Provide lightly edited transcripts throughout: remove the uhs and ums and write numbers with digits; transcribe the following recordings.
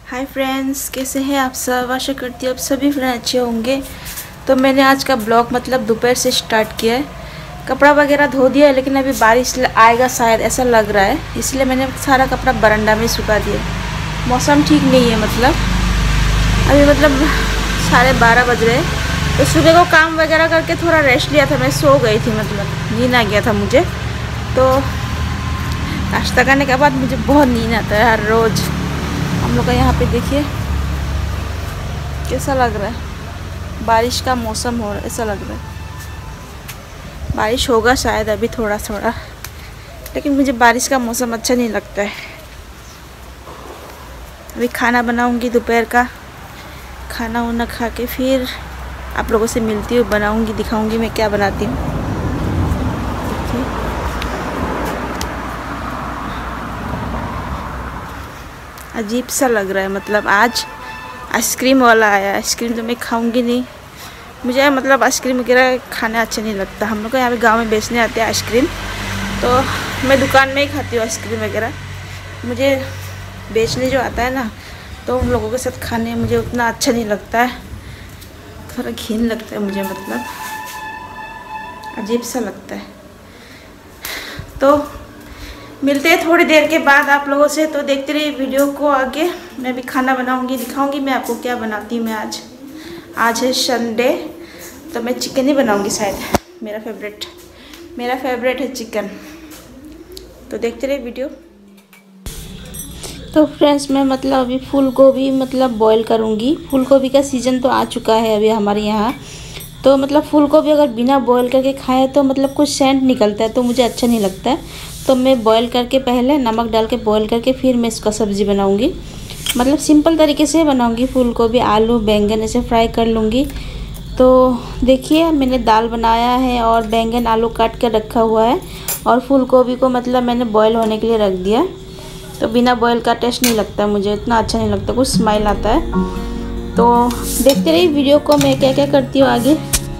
Hi friends, कैसे हैं आप सब। आशा करती हूँ आप सभी फ्रेंड अच्छे होंगे। तो मैंने आज का ब्लॉग मतलब दोपहर से स्टार्ट किया है। कपड़ा वगैरह धो दिया है, लेकिन अभी बारिश आएगा शायद, ऐसा लग रहा है, इसलिए मैंने सारा कपड़ा बरामदा में सुखा दिया। मौसम ठीक नहीं है, मतलब अभी 12:30 बज रहे हैं। तो सुबह को काम वगैरह करके थोड़ा रेस्ट लिया था, मैं सो गई थी, मतलब नींद आ गया था मुझे। तो नाश्ता करने के बाद मुझे बहुत नींद आता है हर रोज़। हम लोग का यहाँ पे देखिए कैसा लग रहा है, बारिश का मौसम हो रहा है, ऐसा लग रहा है बारिश होगा शायद अभी थोड़ा थोड़ा, लेकिन मुझे बारिश का मौसम अच्छा नहीं लगता है। अभी खाना बनाऊंगी, दोपहर का खाना वाना खा के फिर आप लोगों से मिलती हूँ, बनाऊंगी, दिखाऊंगी मैं क्या बनाती हूँ। अजीब सा लग रहा है, मतलब आज आइसक्रीम वाला आया। आइसक्रीम तो मैं खाऊंगी नहीं, मुझे मतलब आइसक्रीम वगैरह खाना अच्छा नहीं लगता। हम लोग को यहाँ पे गाँव में बेचने आते हैं आइसक्रीम, तो मैं दुकान में ही खाती हूँ आइसक्रीम वगैरह। मुझे बेचने जो आता है ना, तो उन लोगों के साथ खाने मुझे उतना अच्छा नहीं लगता है, थोड़ा घिन लगता है मुझे, मतलब अजीब सा लगता है। तो मिलते हैं थोड़ी देर के बाद आप लोगों से, तो देखते रहिए वीडियो को आगे। मैं भी खाना बनाऊंगी, दिखाऊंगी मैं आपको क्या बनाती हूँ मैं आज है संडे, तो मैं चिकन ही बनाऊंगी शायद। मेरा फेवरेट है चिकन। तो देखते रहिए वीडियो। तो फ्रेंड्स, मैं मतलब अभी फूल गोभी बॉईल करूँगी। फूल गोभी का सीज़न तो आ चुका है अभी हमारे यहाँ। तो मतलब फूल गोभी अगर बिना बॉईल करके खाएं तो मतलब कुछ सेंट निकलता है, तो मुझे अच्छा नहीं लगता है। तो मैं बॉईल करके पहले नमक डाल के बॉईल करके फिर मैं इसका सब्ज़ी बनाऊंगी। मतलब सिंपल तरीके से बनाऊंगी। फूल गोभी, आलू, बैंगन ऐसे फ्राई कर लूँगी। तो देखिए, मैंने दाल बनाया है और बैंगन आलू काट के रखा हुआ है, और फूल गोभी को मतलब मैंने बॉईल होने के लिए रख दिया। तो बिना बॉईल का टेस्ट नहीं लगता मुझे, इतना अच्छा नहीं लगता, कुछ स्मेल आता है। तो देखते रहिए वीडियो को, मैं क्या क्या करती हूँ आगे।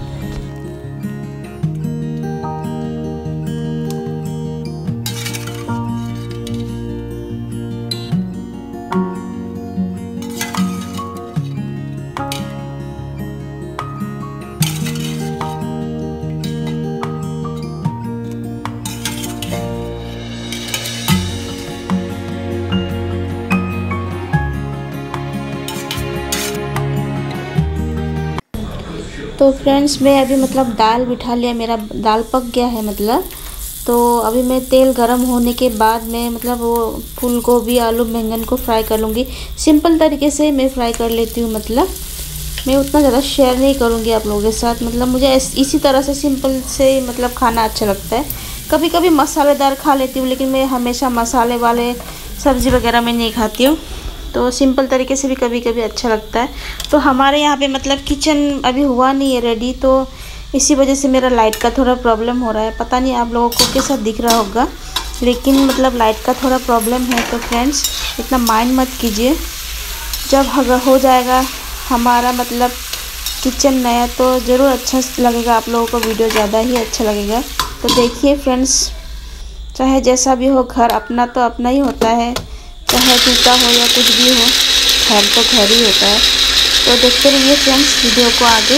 तो फ्रेंड्स, मैं अभी दाल बिठा लिया, मेरा दाल पक गया है मतलब। तो अभी मैं तेल गरम होने के बाद मैं वो फूल गोभी, आलू, बैंगन को फ्राई कर लूँगी। सिंपल तरीके से मैं फ्राई कर लेती हूँ, मतलब मैं उतना ज़्यादा शेयर नहीं करूँगी आप लोगों के साथ। मुझे इसी तरह से सिंपल से खाना अच्छा लगता है। कभी कभी मसालेदार खा लेती हूँ, लेकिन मैं हमेशा मसाले वाले सब्ज़ी वगैरह में नहीं खाती हूँ। तो सिंपल तरीके से भी कभी कभी अच्छा लगता है। तो हमारे यहाँ पे किचन अभी हुआ नहीं है रेडी, तो इसी वजह से मेरा लाइट का थोड़ा प्रॉब्लम हो रहा है। पता नहीं आप लोगों को कैसा दिख रहा होगा, लेकिन लाइट का थोड़ा प्रॉब्लम है। तो फ्रेंड्स, इतना माइंड मत कीजिए। जब हो जाएगा हमारा किचन नया, तो ज़रूर अच्छा लगेगा आप लोगों को, वीडियो ज़्यादा ही अच्छा लगेगा। तो देखिए फ्रेंड्स, चाहे जैसा भी हो, घर अपना तो अपना ही होता है, चाहे टूटा हो या कुछ भी हो, घर तो घर ही होता है। तो देखते रहिए फ्रेंड्स वीडियो को आगे।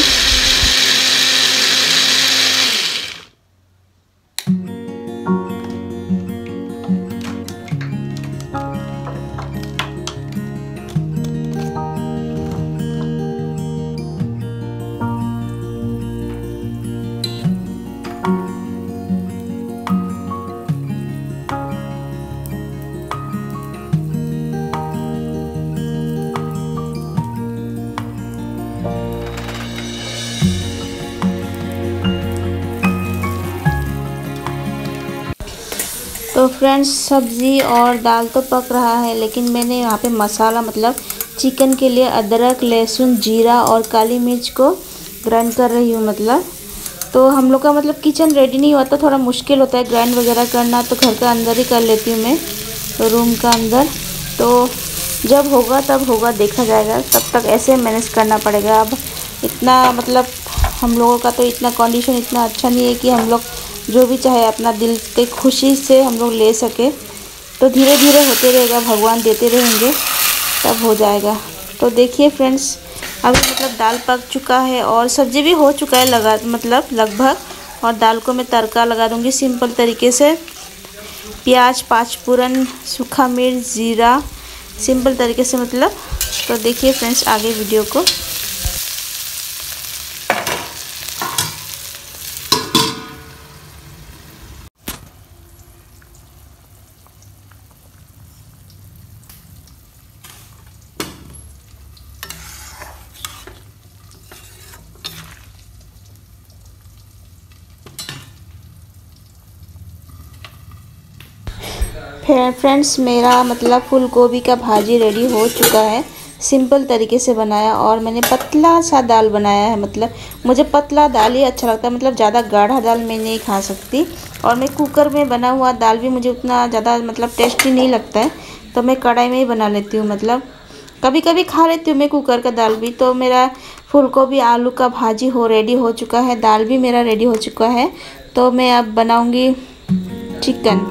तो फ्रेंड्स, सब्ज़ी और दाल तो पक रहा है, लेकिन मैंने यहाँ पे मसाला चिकन के लिए अदरक, लहसुन, जीरा और काली मिर्च को ग्राइंड कर रही हूँ। तो हम लोग का किचन रेडी नहीं होता, थोड़ा मुश्किल होता है ग्राइंड वगैरह करना, तो घर का अंदर ही कर लेती हूँ मैं, तो रूम का अंदर। तो जब होगा तब होगा, देखा जाएगा, तब तक ऐसे मैनेज करना पड़ेगा। अब इतना हम लोगों का तो इतना कंडीशन इतना अच्छा नहीं है कि हम लोग जो भी चाहे अपना दिल के खुशी से हम लोग ले सके। तो धीरे धीरे होते रहेगा, भगवान देते रहेंगे। तब हो जाएगा। तो देखिए फ्रेंड्स, अभी मतलब दाल पक चुका है और सब्ज़ी भी हो चुका है लगभग। और दाल को मैं तड़का लगा दूँगी सिंपल तरीके से। प्याज, 5 फोरन, सूखा मिर्च, जीरा, सिंपल तरीके से मतलब। तो देखिए फ्रेंड्स आगे वीडियो को। फ्रेंड्स मेरा मतलब फूल गोभी का भाजी रेडी हो चुका है। सिंपल तरीके से बनाया और मैंने पतला सा दाल बनाया है। मतलब मुझे पतला दाल ही अच्छा लगता है, मतलब ज़्यादा गाढ़ा दाल मैं नहीं खा सकती। और मैं कुकर में बना हुआ दाल भी मुझे उतना ज़्यादा मतलब टेस्टी नहीं लगता है, तो मैं कढ़ाई में ही बना लेती हूँ। मतलब कभी कभी खा लेती हूँ मैं कुकर का दाल भी। तो मेरा फूल गोभी आलू का भाजी रेडी हो चुका है, दाल भी मेरा रेडी हो चुका है। तो मैं अब बनाऊँगी चिकन।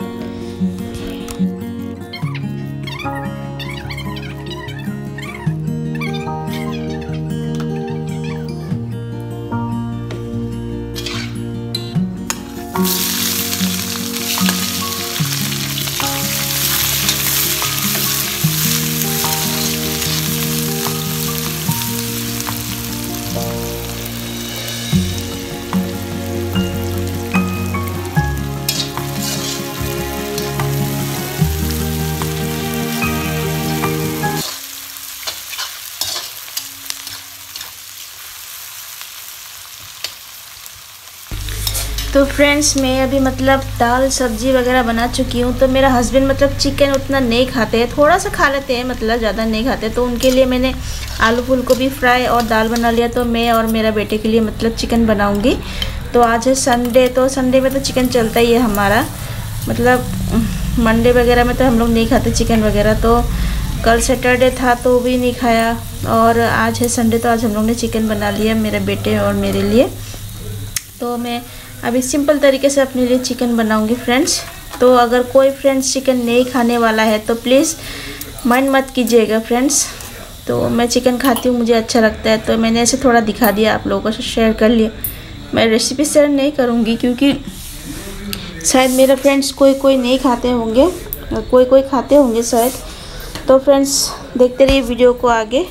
तो फ्रेंड्स मैं अभी मतलब दाल सब्जी वगैरह बना चुकी हूँ। तो मेरा हस्बैंड मतलब चिकन उतना नहीं खाते हैं, थोड़ा सा खा लेते हैं, मतलब ज़्यादा नहीं खाते। तो उनके लिए मैंने आलू फूल गोभी फ्राई और दाल बना लिया। तो मैं और मेरा बेटे के लिए मतलब चिकन बनाऊँगी। तो आज है संडे, तो संडे में तो चिकन चलता ही है हमारा। मतलब मंडे वगैरह में तो हम लोग नहीं खाते चिकन वगैरह। तो कल सैटरडे था तो भी नहीं खाया, और आज है संडे तो आज हम लोग ने चिकन बना लिया मेरे बेटे और मेरे लिए। तो मैं अभी सिंपल तरीके से अपने लिए चिकन बनाऊंगी फ्रेंड्स। तो अगर कोई फ्रेंड्स चिकन नहीं खाने वाला है तो प्लीज़ मन मत कीजिएगा फ्रेंड्स। तो मैं चिकन खाती हूँ, मुझे अच्छा लगता है, तो मैंने ऐसे थोड़ा दिखा दिया, आप लोगों से शेयर कर लिया। मैं रेसिपी शेयर नहीं करूँगी क्योंकि शायद मेरे फ्रेंड्स कोई नहीं खाते होंगे, कोई खाते होंगे शायद। तो फ्रेंड्स देखते रहिए वीडियो को आगे।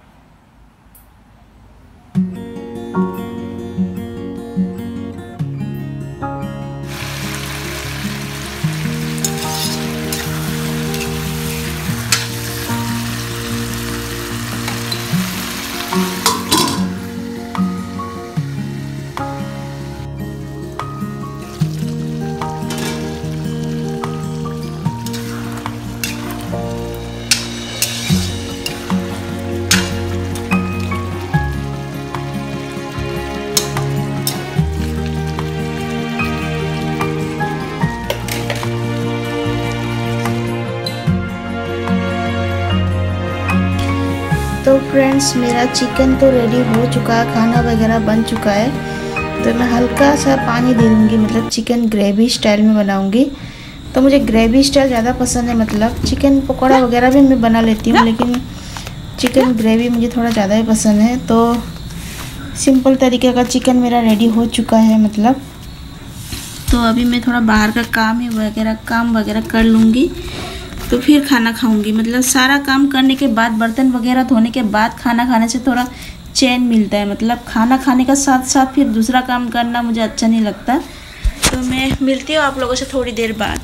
तो फ्रेंड्स मेरा चिकन तो रेडी हो चुका है, खाना वगैरह बन चुका है। तो मैं हल्का सा पानी दे दूँगी, मतलब चिकन ग्रेवी स्टाइल में बनाऊँगी। तो मुझे ग्रेवी स्टाइल ज़्यादा पसंद है। मतलब चिकन पकौड़ा वगैरह भी मैं बना लेती हूँ, लेकिन चिकन ग्रेवी मुझे थोड़ा ज़्यादा ही पसंद है। तो सिंपल तरीके का चिकन मेरा रेडी हो चुका है मतलब। तो अभी मैं थोड़ा बाहर का काम वगैरह कर लूँगी, तो फिर खाना खाऊंगी। मतलब सारा काम करने के बाद, बर्तन वगैरह धोने के बाद खाना खाने से थोड़ा चैन मिलता है। मतलब खाना खाने का साथ साथ फिर दूसरा काम करना मुझे अच्छा नहीं लगता। तो मैं मिलती हूँ आप लोगों से थोड़ी देर बाद।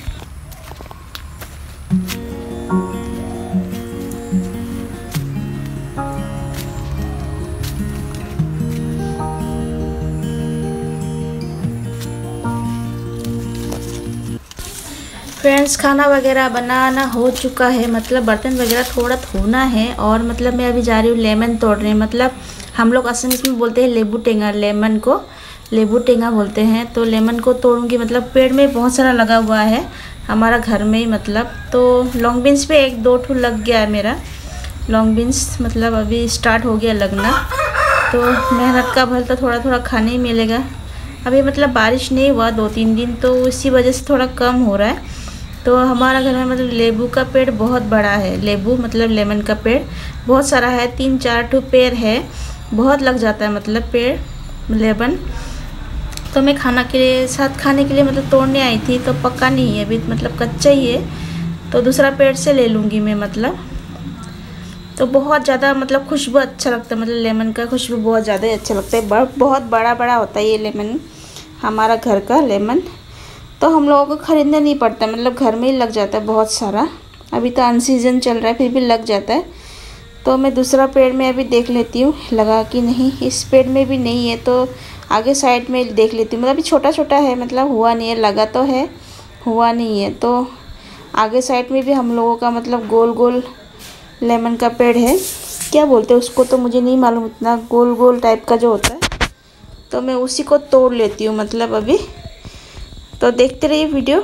फ्रेंड्स खाना वगैरह बनाना हो चुका है, मतलब बर्तन वगैरह थोड़ा धोना है। और मतलब मैं अभी जा रही हूँ लेमन तोड़ने। मतलब हम लोग असम में बोलते हैं लेबू टेंगा, लेमन को लेबू टेंगा बोलते हैं। तो लेमन को तोड़ूंगी। मतलब पेड़ में बहुत सारा लगा हुआ है हमारा घर में ही। मतलब तो लॉन्ग बीन्स पे 1-2 ठो लग गया है मेरा लॉन्ग बीन्स, मतलब अभी स्टार्ट हो गया लगना। तो मेहनत का फल तो थोड़ा थोड़ा खाने ही मिलेगा। अभी मतलब बारिश नहीं हुआ 2-3 दिन, तो इसी वजह से थोड़ा कम हो रहा है। तो हमारा घर में मतलब लेबू का पेड़ बहुत बड़ा है, लेबू मतलब लेमन का पेड़ बहुत सारा है, 3-4 ठो पेड़ है, बहुत लग जाता है मतलब पेड़ लेमन। तो मैं खाने के लिए मतलब तोड़ने आई थी, तो पक्का नहीं है अभी, मतलब कच्चा ही है, तो दूसरा पेड़ से ले लूँगी मैं मतलब। तो बहुत ज़्यादा मतलब खुशबू अच्छा लगता है, मतलब लेमन का खुशबू बहुत ज़्यादा ही अच्छा लगता है। बहुत बड़ा बड़ा होता है ये लेमन, हमारा घर का लेमन। तो हम लोगों को ख़रीदना नहीं पड़ता, मतलब घर में ही लग जाता है बहुत सारा। अभी तो अनसीजन चल रहा है फिर भी लग जाता है। तो मैं दूसरा पेड़ में अभी देख लेती हूँ लगा कि नहीं। इस पेड़ में भी नहीं है तो आगे साइड में देख लेती हूँ। मतलब अभी छोटा छोटा है, मतलब हुआ नहीं है, लगा तो है, हुआ नहीं है। तो आगे साइड में भी हम लोगों का मतलब गोल गोल लेमन का पेड़ है, क्या बोलते हैं उसको तो मुझे नहीं मालूम इतना, गोल गोल टाइप का जो होता है। तो मैं उसी को तोड़ लेती हूँ मतलब अभी। तो देखते रहिए वीडियो।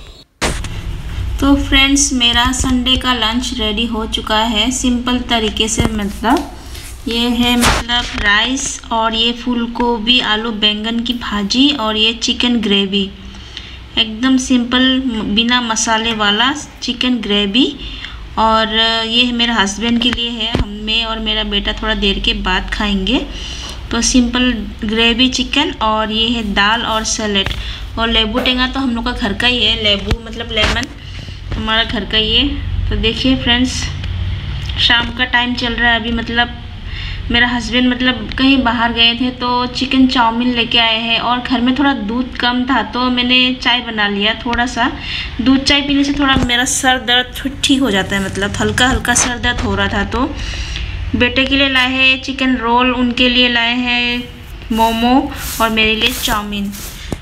तो फ्रेंड्स, मेरा संडे का लंच रेडी हो चुका है सिंपल तरीके से। मतलब ये है मतलब राइस, और ये फूल गोभी आलू बैंगन की भाजी, और ये चिकन ग्रेवी, एकदम सिंपल बिना मसाले वाला चिकन ग्रेवी। और ये मेरे हस्बैंड के लिए है, मैं और मेरा बेटा थोड़ा देर के बाद खाएंगे। तो सिंपल ग्रेवी चिकन, और ये है दाल और सैलेड। और लेबू टेंगा तो हम लोग का घर का ही है, लेबू मतलब लेमन हमारा घर का ही है। तो देखिए फ्रेंड्स, शाम का टाइम चल रहा है अभी। मतलब मेरा हस्बैंड मतलब कहीं बाहर गए थे तो चिकन चाउमीन लेके आए हैं, और घर में थोड़ा दूध कम था तो मैंने चाय बना लिया। थोड़ा सा दूध चाय पीने से थोड़ा मेरा सर दर्द ठीक हो जाता है, मतलब हल्का हल्का सर दर्द हो रहा था। तो बेटे के लिए लाए हैं चिकन रोल, उनके लिए लाए हैं मोमो, और मेरे लिए चाउमीन।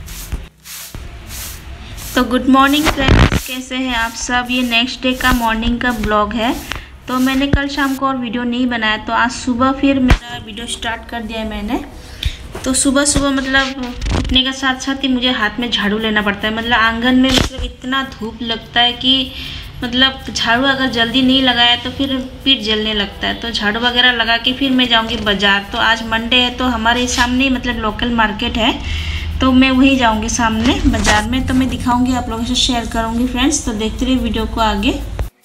तो गुड मॉर्निंग फ्रेंड्स, कैसे हैं आप सब। ये नेक्स्ट डे का मॉर्निंग का ब्लॉग है। तो मैंने कल शाम को और वीडियो नहीं बनाया, तो आज सुबह फिर मेरा वीडियो स्टार्ट कर दिया है मैंने। तो सुबह सुबह मतलब उठने के साथ साथ ही मुझे हाथ में झाड़ू लेना पड़ता है। मतलब आंगन में मतलब इतना धूप लगता है कि मतलब झाड़ू अगर जल्दी नहीं लगाया तो फिर पीठ जलने लगता है। तो झाड़ू वगैरह लगा के फिर मैं जाऊँगी बाज़ार। तो आज मंडे है, तो हमारे सामने ही मतलब लोकल मार्केट है, तो मैं वहीं जाऊँगी सामने बाज़ार में। तो मैं दिखाऊँगी, आप लोगों से शेयर करूँगी फ्रेंड्स। तो देखते रहिए वीडियो को आगे।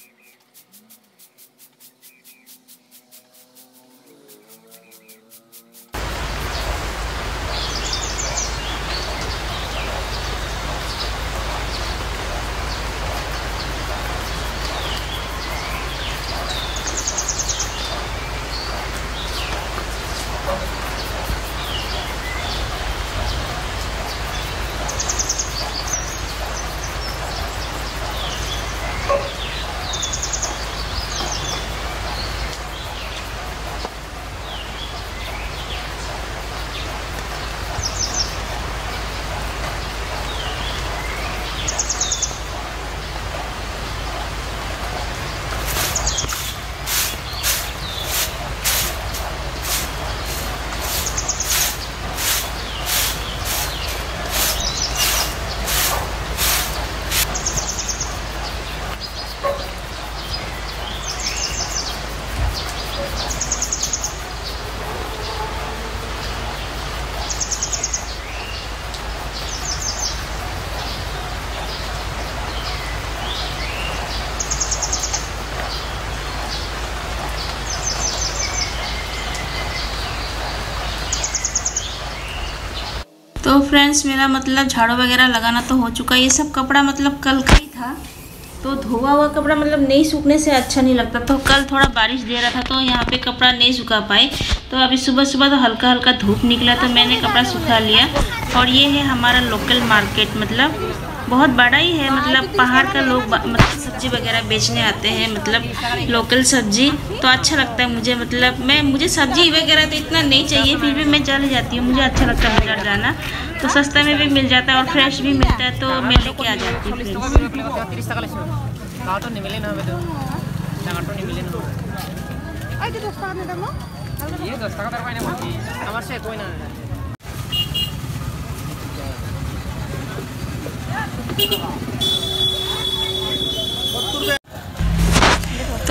तो फ्रेंड्स, मेरा मतलब झाड़ू वगैरह लगाना तो हो चुका है। ये सब कपड़ा मतलब कल का ही था, तो धोआ हुआ कपड़ा मतलब नहीं सूखने से अच्छा नहीं लगता। तो कल थोड़ा बारिश दे रहा था तो यहाँ पे कपड़ा नहीं सुखा पाई। तो अभी सुबह सुबह तो हल्का हल्का धूप निकला तो मैंने कपड़ा सुखा लिया। और ये है हमारा लोकल मार्केट, मतलब बहुत बड़ा ही है। मतलब पहाड़ का लोग मतलब सब्जी वगैरह बेचने आते हैं, मतलब लोकल सब्जी। तो अच्छा लगता है मुझे, मतलब मुझे सब्जी वगैरह तो इतना नहीं चाहिए, फिर भी मैं चली जाती हूँ। मुझे अच्छा लगता है बाजार जाना, तो सस्ता में भी मिल जाता है और फ्रेश भी मिलता है, तो मैं लेके आ जाती हूँ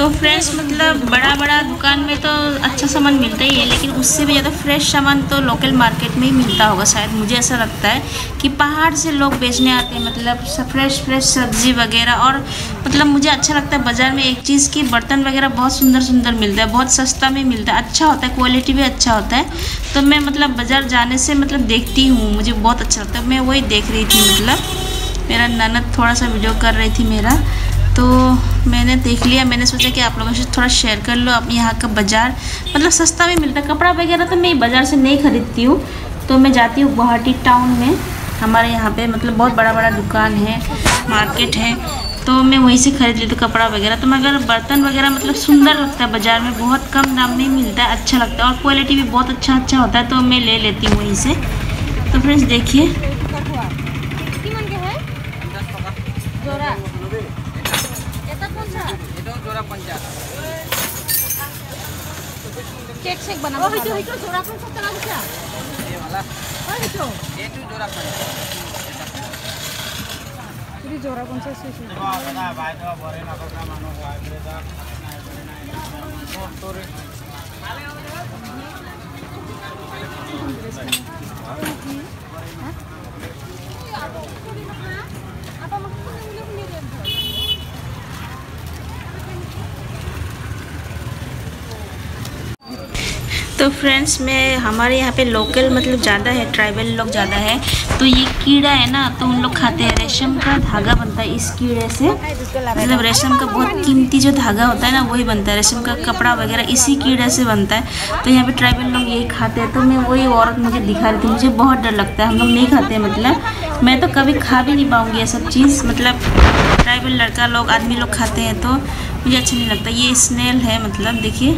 तो फ्रेंड्स मतलब बड़ा बड़ा दुकान में तो अच्छा सामान मिलता ही है, लेकिन उससे भी ज़्यादा फ्रेश सामान तो लोकल मार्केट में ही मिलता होगा शायद, मुझे ऐसा लगता है कि पहाड़ से लोग बेचने आते हैं मतलब फ्रेश सब्जी वगैरह। और मतलब मुझे अच्छा लगता है बाज़ार में एक चीज़ की बर्तन वगैरह बहुत सुंदर सुंदर मिलता है, बहुत सस्ता में मिलता है, अच्छा होता है, क्वालिटी भी अच्छा होता है। तो मैं मतलब बाज़ार जाने से मतलब देखती हूँ, मुझे बहुत अच्छा लगता है। मैं वही देख रही थी, मतलब मेरा ननद थोड़ा सा वीडियो कर रही थी मेरा, तो मैंने देख लिया। मैंने सोचा कि आप लोगों से थोड़ा शेयर कर लो। अब यहाँ का बाज़ार मतलब सस्ता भी मिलता है, कपड़ा वगैरह तो मैं बाज़ार से नहीं खरीदती हूँ, तो मैं जाती हूँ गुवाहाटी टाउन में। हमारे यहाँ पे मतलब बहुत बड़ा बड़ा दुकान है, मार्केट है, तो मैं वहीं से खरीद लेती हूँ कपड़ा वगैरह। तो मगर बर्तन वगैरह मतलब सुंदर लगता है बाज़ार में, बहुत कम दाम में मिलता है, अच्छा लगता है और क्वालिटी भी बहुत अच्छा होता है, तो मैं ले लेती हूँ वहीं से। तो फ्रेंड्स देखिए, केक शेक बना जोड़ा कौन सा चला क्या ये वाला ये तो जोड़ा पूरी जोड़ा कौन सा से बता भाई तो बरे ना का मानो आइले दा तोरे तो फ्रेंड्स मैं हमारे यहाँ पे लोकल मतलब ज़्यादा है, ट्राइबल लोग ज़्यादा है, तो ये कीड़ा है ना, तो उन लोग खाते हैं। रेशम का धागा बनता है इस कीड़े से, मतलब रेशम का बहुत कीमती जो धागा होता है ना वही बनता है, रेशम का कपड़ा वगैरह इसी कीड़े से बनता है। तो यहाँ पे ट्राइबल लोग यही खाते हैं। तो मैं वही औरत मुझे दिखा रही थी, मुझे बहुत डर लगता है, हम लोग नहीं खाते हैं, मतलब मैं तो कभी खा भी नहीं पाऊँगी ये सब चीज़। मतलब ट्राइबल लड़का लोग आदमी लोग खाते हैं तो मुझे अच्छा नहीं लगता। ये स्नेल है, मतलब देखिए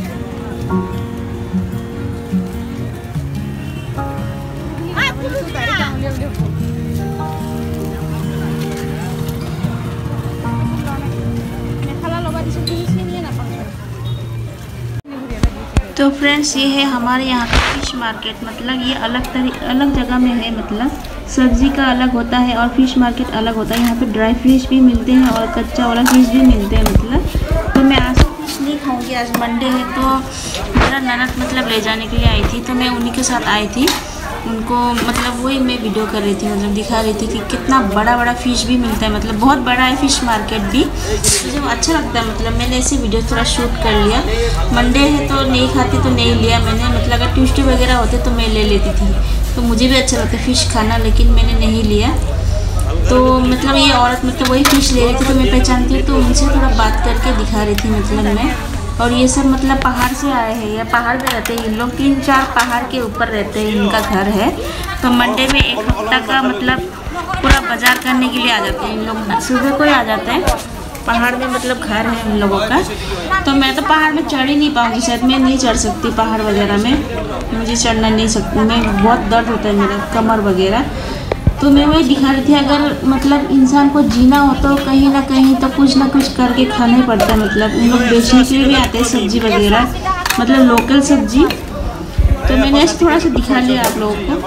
तो फ्रेंड्स ये है हमारे यहाँ का फ़िश मार्केट। मतलब ये अलग जगह में है, मतलब सब्ज़ी का अलग होता है और फ़िश मार्केट अलग होता है। यहाँ पे ड्राई फिश भी मिलते हैं और कच्चा वाला फिश भी मिलते हैं। मतलब तो मैं आज फिश नहीं खाऊंगी, आज मंडे है, तो मेरा ननद मतलब ले जाने के लिए आई थी, तो मैं उन्हीं के साथ आई थी उनको, मतलब वही मैं वीडियो कर रही थी, मतलब दिखा रही थी कि कितना बड़ा बड़ा फ़िश भी मिलता है, मतलब बहुत बड़ा है फ़िश मार्केट भी, मुझे अच्छा लगता है। मतलब मैंने ऐसे वीडियो थोड़ा शूट कर लिया। मंडे है तो नहीं खाती तो नहीं लिया मैंने, मतलब अगर ट्यूसडे वगैरह होते तो मैं ले लेती थी, तो मुझे भी अच्छा लगता है फ़िश खाना, लेकिन मैंने नहीं लिया। तो मतलब ये औरत मतलब वही फ़िश ले रही थी, तो मैं पहचानती हूँ, तो उनसे थोड़ा बात करके दिखा रही थी मतलब मैं। और ये सब मतलब पहाड़ से आए हैं, या पहाड़ पे रहते हैं इन लोग, 3-4 पहाड़ के ऊपर रहते हैं, इनका घर है। तो मंडे में एक हफ्ता का मतलब पूरा बाज़ार करने के लिए आ जाते हैं इन लोग, सुबह को ही आ जाते हैं। पहाड़ में मतलब घर है इन लोगों का। तो मैं तो पहाड़ में चढ़ ही नहीं पाऊँगी, शायद मैं नहीं चढ़ सकती पहाड़ वगैरह में, मुझे चढ़ना नहीं सकती, मैं बहुत दर्द होता है मेरा कमर वगैरह। तो मैं वही दिखा रही थी, अगर मतलब इंसान को जीना हो तो कहीं ना कहीं तो कुछ ना कुछ करके खाना ही पड़ता है। मतलब उन लोग बेचने के लिए भी आते हैं सब्जी वगैरह, मतलब लोकल सब्जी। तो मैंने ऐसे थोड़ा सा दिखा लिया आप लोगों को।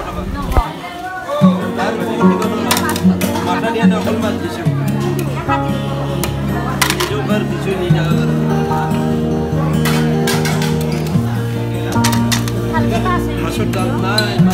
हल्के